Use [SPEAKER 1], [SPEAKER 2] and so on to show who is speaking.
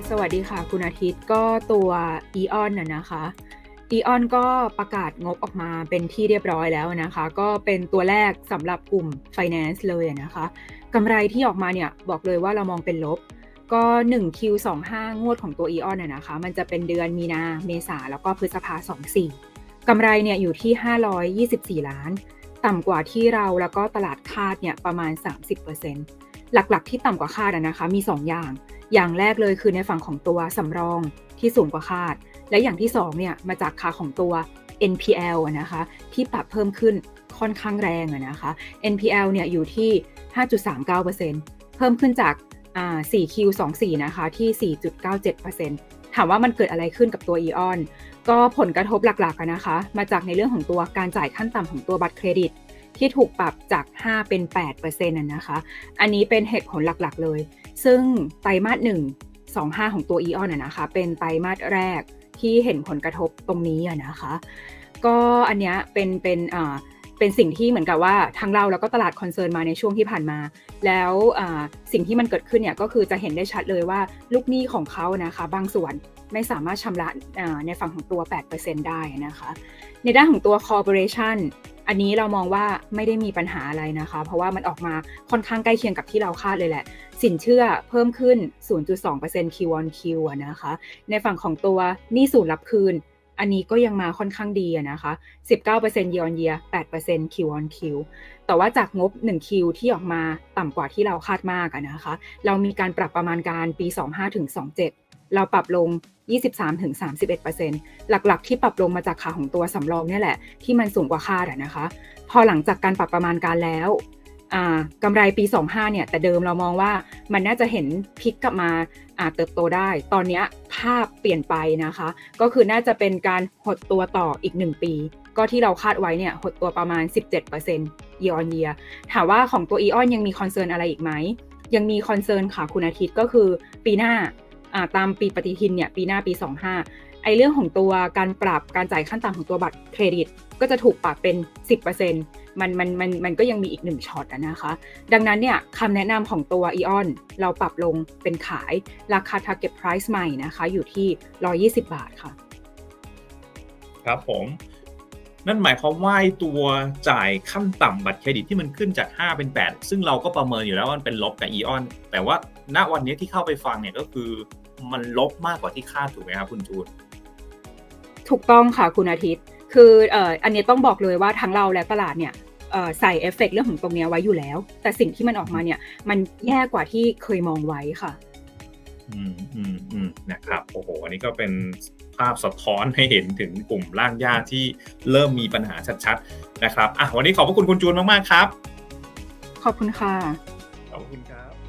[SPEAKER 1] สวัสดีค่ะคุณอาทิตย์ก็ตัวอีออนนะคะอีออนก็ประกาศงบออกมาเป็นที่เรียบร้อยแล้วนะคะก็เป็นตัวแรกสำหรับกลุ่ม Finance เลยนะคะกำไรที่ออกมาเนี่ยบอกเลยว่าเรามองเป็นลบก็ 1Q25 งวดของตัวอีออนนะคะมันจะเป็นเดือนมีนาเมษาแล้วก็พฤษภา24กำไรเนี่ยอยู่ที่524ล้านต่ำกว่าที่เราแล้วก็ตลาดคาดเนี่ยประมาณ 30%หลักๆที่ต่ำกว่าคาดนะคะมี2อย่างแรกเลยคือในฝั่งของตัวสำรองที่สูงกว่าคาดและอย่างที่2เนี่ยมาจากค่าของตัว NPL นะคะที่ปรับเพิ่มขึ้นค่อนข้างแรงนะคะ NPL เนี่ยอยู่ที่ 5.39% เพิ่มขึ้นจาก4Q24 นะคะที่ 4.97% ถามว่ามันเกิดอะไรขึ้นกับตัว EON ก็ผลกระทบหลักๆนะคะมาจากในเรื่องของตัวการจ่ายขั้นต่ำของตัวบัตรเครดิตที่ถูกปรับจาก5เป็น 8% นะคะอันนี้เป็นเหตุผลหลักๆเลยซึ่งไตรมาส1-25ของตัว EON นะคะเป็นไตรมาสแรกที่เห็นผลกระทบตรงนี้นะคะก็อันเนี้ยเป็นสิ่งที่เหมือนกับว่าทั้งเราแล้วก็ตลาดคอนเซิร์นมาในช่วงที่ผ่านมาแล้วสิ่งที่มันเกิดขึ้นเนี่ยก็คือจะเห็นได้ชัดเลยว่าลูกหนี้ของเขานะคะบางส่วนไม่สามารถชำระในฝั่งของตัว 8% ได้นะคะในด้านของตัว Corporation อันนี้เรามองว่าไม่ได้มีปัญหาอะไรนะคะเพราะว่ามันออกมาค่อนข้างใกล้เคียงกับที่เราคาดเลยแหละสินเชื่อเพิ่มขึ้น 0.2% Q on Q นะคะในฝั่งของตัวหนี้สูญรับคืนอันนี้ก็ยังมาค่อนข้างดีนะคะ 19% year on year 8% Q on Q แต่ว่าจากงบ 1Q ที่ออกมาต่ำกว่าที่เราคาดมากนะคะเรามีการปรับประมาณการปี 25-27 เราปรับลง 23-31% หลักๆที่ปรับลงมาจากค่าของตัวสำรองเนี่ยแหละที่มันสูงกว่าคาดนะคะพอหลังจากการปรับประมาณการแล้วกำไรปี25เนี่ยแต่เดิมเรามองว่ามันน่าจะเห็นพลิกกลับมาเติบโตได้ตอนนี้ภาพเปลี่ยนไปนะคะก็คือน่าจะเป็นการหดตัวต่ออีก1ปีก็ที่เราคาดไว้เนี่ยหดตัวประมาณ 17% year on year ถามว่าของตัว EON ยังมีคอนเซิร์นอะไรอีกไหมยังมีคอนเซิร์นค่ะคุณอาทิตย์ก็คือปีหน้าตามปีปฏิทินเนี่ยปีหน้าปี25เรื่องของตัวการปรับการจ่ายขั้นต่ำของตัวบัตรเครดิตก็จะถูกปรับเป็น 10%มันก็ยังมีอีก1ช็อตนะคะดังนั้นเนี่ยคำแนะนำของตัว EON เราปรับลงเป็นขายราคา target price ใหม่นะคะอยู่ที่120 บาทค่ะ
[SPEAKER 2] ครับผมนั่นหมายความว่าตัวจ่ายขั้นต่ำบัตรเครดิตที่มันขึ้นจาก5เป็น8ซึ่งเราก็ประเมินอยู่แล้วว่ามันเป็นลบกับ EON แต่ว่าณวันนี้ที่เข้าไปฟังเนี่ยก็คือมันลบมากกว่าที่คาดถูกไหมครับคุณจูน
[SPEAKER 1] ถูกต้องค่ะคุณอาทิตย์คืออันนี้ต้องบอกเลยว่าทั้งเราและตลาดเนี่ยใส่เอฟเฟกต์เรื่องของตรงนี้ไว้อยู่แล้วแต่สิ่งที่มันออกมาเนี่ยมันแย่กว่าที่เคยมองไว้ค่ะ
[SPEAKER 2] นะครับโอ้โหอันนี้ก็เป็นภาพสะท้อนให้เห็นถึงกลุ่มรากหญ้าที่เริ่มมีปัญหาชัดๆนะครับวันนี้ขอบพระคุณคุณจูนมากๆครับ
[SPEAKER 1] ขอบคุณค่ะ
[SPEAKER 2] ขอบคุณครับ